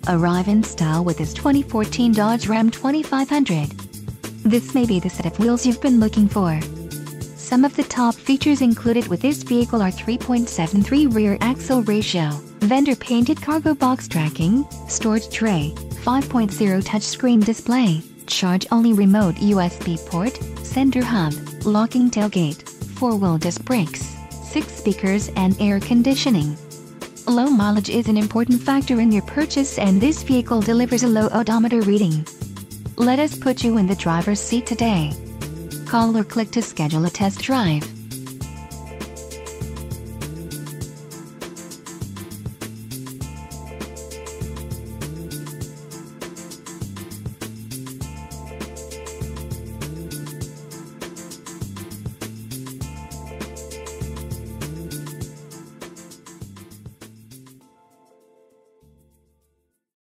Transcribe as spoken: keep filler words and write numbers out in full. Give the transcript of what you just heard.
Arrive in style with this twenty fourteen Dodge Ram twenty-five hundred. This may be the set of wheels you've been looking for. Some of the top features included with this vehicle are three point seven three rear axle ratio, vendor-painted cargo box tracking, storage tray, five point oh touchscreen display, charge-only remote U S B port, center hub, locking tailgate, four-wheel disc brakes, six speakers and air conditioning. Low mileage is an important factor in your purchase, and this vehicle delivers a low odometer reading. Let us put you in the driver's seat today. Call or click to schedule a test drive.